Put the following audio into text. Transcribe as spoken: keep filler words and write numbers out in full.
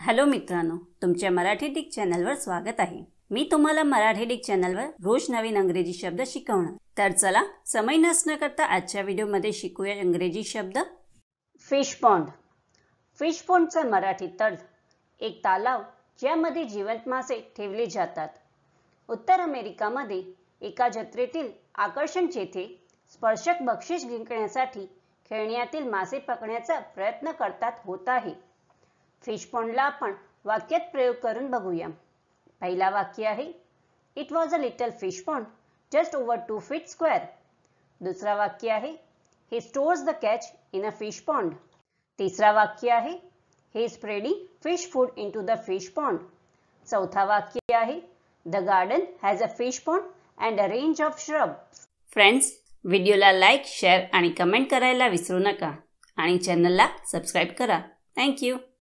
Hello मित्रांनो, तुमच्या Marathi Dick चॅनलवर स्वागत आहे। मी तुम्हाला मराठी डिक चॅनलवर रोज नवीन इंग्रजी शब्द शिकवणार। तर चला समय नष्ट न करता आजच्या व्हिडिओमध्ये शिकूया इंग्रजी शब्द। Fish pond. फिश पॉन्डचा मराठी अर्थ एक तलाव ज्यामध्ये जिवंत मासे ठेवले जातात। उत्तर अमेरिकामध्ये एका जत्रेतील आकर्षण जेथे स्पर्शक बक्षीस जिंकण्यासाठी खेळण्यातील मासे पकडण्याचा प्रयत्न करतात होत आहे। फिश पॉन्डला आपण वाक्यात प्रयोग करून बघूया। पहिला वाक्य आहे, it was a little fish pond just over two feet square. दुसरा वाक्य आहे, he stores the catch in a fish pond. तिसरा वाक्य आहे, he is spreading fish food into the fish pond. चौथा वाक्य आहे, the garden has a fish pond and a range of shrub. Friends, व्हिडिओला लाईक, शेअर आणि comment करायला विसरू नका आणि चॅनलला सबस्क्राइब करा। Thank you.